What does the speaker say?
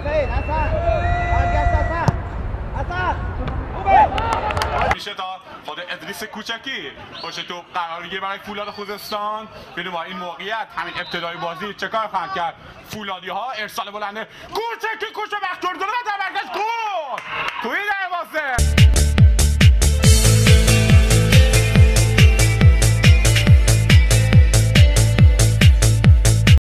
میشه تا خود ادریس کوچکی باشه تو قرار بگیره برای فولاد خوزستان. ببینیم این موقعیت همین ابتدای بازی چه کار خواهند کرد فولادی ها. ارسال بلنده کوچکی کوچه بختور داره و تمرکز گل توی